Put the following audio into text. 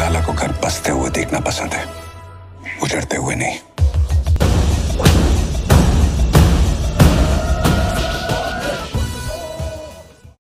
लाला को घर बसते हुए देखना पसंद है, उजड़ते हुए नहीं।